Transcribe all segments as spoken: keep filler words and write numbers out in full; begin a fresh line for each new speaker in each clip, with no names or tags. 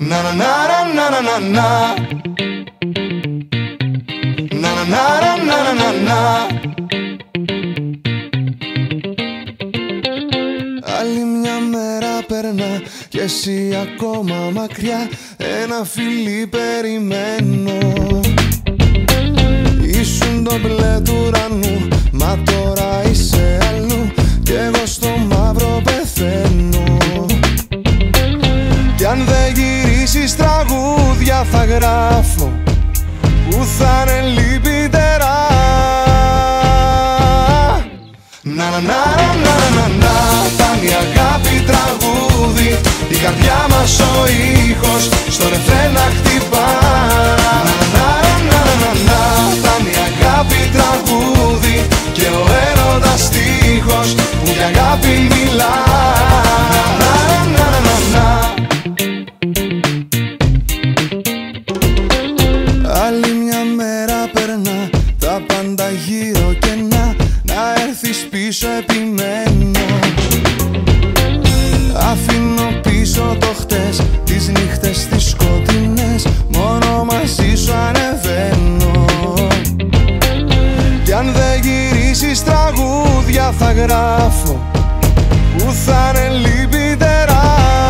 Na na na na na na na na na na na na na na. Άλλη μια μέρα περνά κι εσύ ακόμα μακριά. Ένα φιλί περιμένω. Ήσουν το μπλε του ουρανού, μα τώρα είσαι αλλού κι εγώ στο μαύρο πεθαίνω. Κι αν δεν γυρίσεις τραγούδια θα γράφω που θα είναι λυπητερά. Να να να να να να, φτάνει η αγάπη τραγούδι. Η καρδιά μας ο ήχος στο ρεφρέν να χτυπά. Να να να να να, φτάνει η αγάπη τραγούδι και ο έρωτας στίχος που για αγάπη μιλά. Να να να να. Άλλη μια μέρα περνά, τα πάντα γύρω κενά. Να έρθεις πίσω επιμένω. Αφήνω πίσω το χτες, τις νύχτες τις σκοτεινές. Μόνο μαζί σου ανεβαίνω. Κι αν δεν γυρίσεις τραγούδια θα γράφω που θα είναι λυπητερά.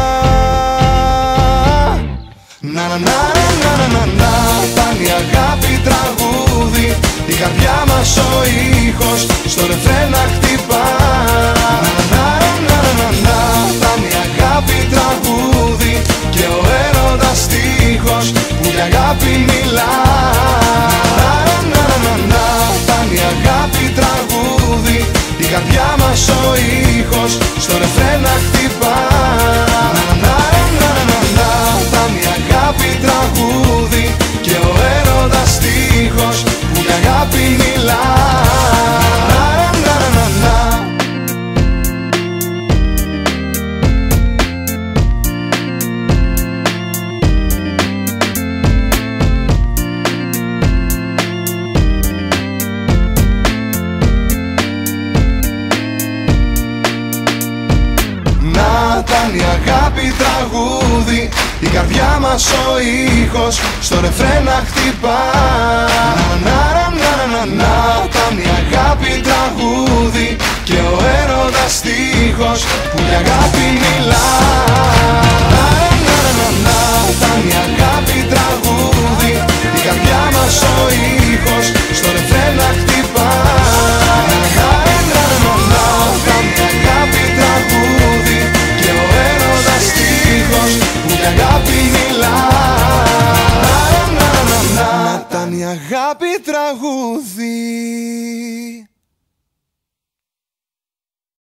Να να να να να να να, φτάνει η αγάπη τραγούδι. Η καρδιά μας ο ήχος στο ρεφρέν να χτυπά. Να να να να να, φτάνει η αγάπη τραγούδι και ο έρωτας στίχος που για αγάπη μιλά. Να να να να, φτάνει η αγάπη τραγούδι. Η καρδιά μας ο ήχος στο ρεφρέν να χτυπά. Να να να να να, φτάνει η αγάπη τραγούδι και ο έρωτας στίχος που για αγάπη μιλά. Να να να να. Ήταν η αγάπη τραγούδι. Η καρδιά μας ο ήχος στο ρεφρέν να χτυπά. Να να να να να, ήταν η αγάπη τραγούδι και ο έρωτας στίχος που για αγάπη μιλά. Να να να να, ήταν η αγάπη τραγούδι. Η καρδιά μας ο ήχος στο ρεφρέν να χτυπά. Να να να να να, ήταν η αγάπη τραγούδι και ο έρωτας στίχος που για αγάπη μιλά. Να να να να, ήταν η αγάπη τραγούδι.